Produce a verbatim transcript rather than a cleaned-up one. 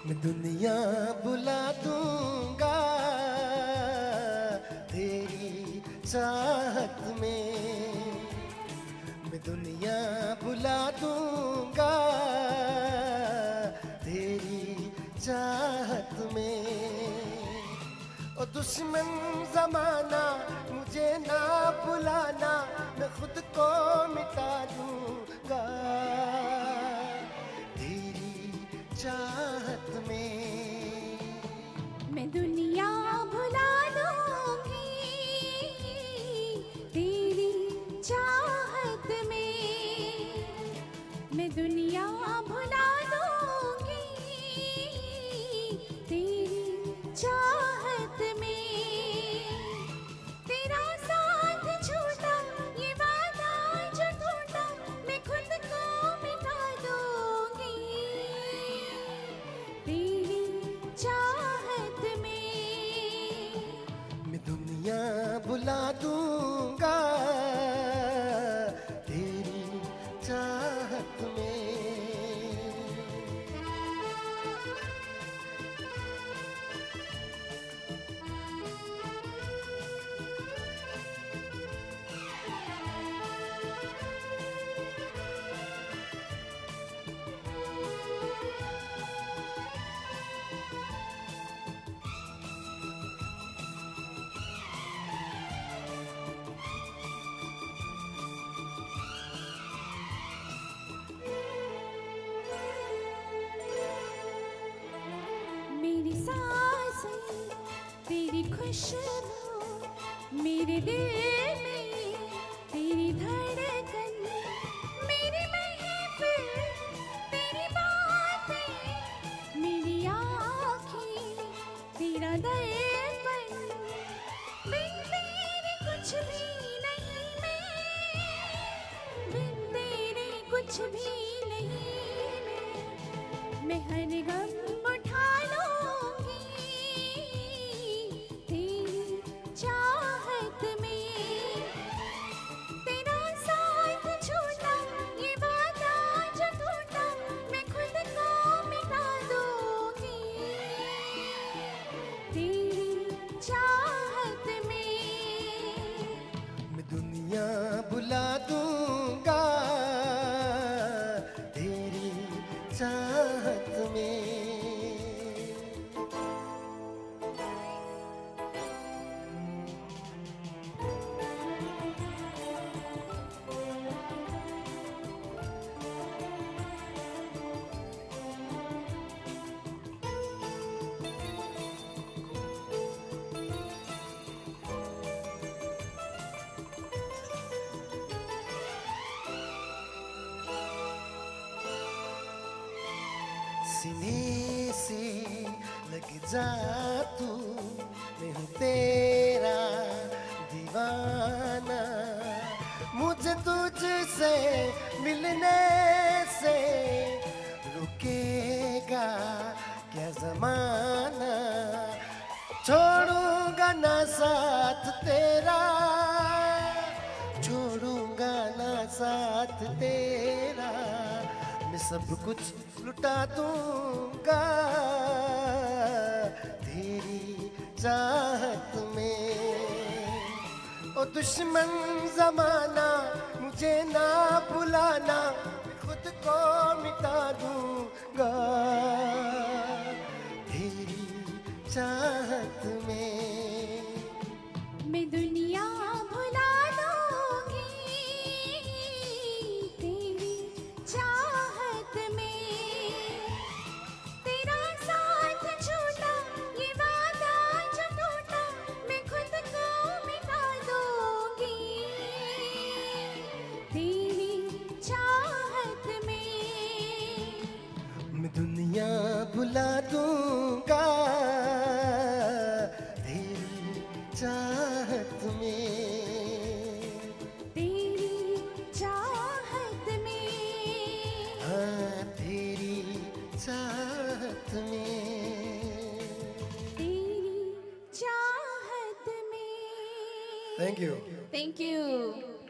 मैं दुनिया बुला दूंगा तेरी चाहत में, मैं दुनिया बुला दूंगा तेरी चाहत में। ओ दुश्मन ज़माना मुझे ना बुलाना, मैं खुद को मिटा दूंगा तेरी चाहत में। मैं दुनिया भुला दूंगी तेरी चाहत में, मैं दुनिया भुला दूंगी तेरी चाहत में। तेरा साथ छूटा ये वादा जो टूटा, मैं खुद को मिटा दूंगी तेरी चाहत में। मैं दुनिया बुला दूंगा तेरी चाहत में। मेरी सांसें तेरी खुशबू, मेरे दिल में तेरी धड़कन, मेरी महफिल तेरी बातें, मेरी आँखें तेरा दर्पण। बिन तेरे कुछ भी नहीं मैं, बिन तेरे कुछ भी नहीं मैं, मैं हर गम उठा लूंगी तेरी चाहत में। तेरा साथ छूटा ये वादा जो टूटा, मैं खुद को मिटा दूंगी तेरी चाहत में। मैं दुनिया बुला दूंगा तेरी चाहत में। सीने से लग जा तू, मैं हूँ तेरा दीवाना। मुझे तुझसे मिलने से रुकेगा क्या जमाना। छोड़ूंगा ना साथ तेरा, छोड़ूंगा ना साथ तेरा। मैं सब कुछ लुटा दूंगा तेरी चाहत में। ओ दुश्मन ज़माना मुझे ना बुलाना, मैं खुद को मिटा दूंगा तेरी चाहत में। मैं दुनिया भुला दूंगी तेरी चाहत में। तेरा साथ छूटा ये वादा जो टूटा, मैं खुद को मिटा दूंगी तेरी चाहत में। मैं दुनिया बुला दूंगा तेरी चाहत में। तेरी चाहत में, हाँ तेरी चाहत में। तेरी चाहत में। Thank you. Thank you.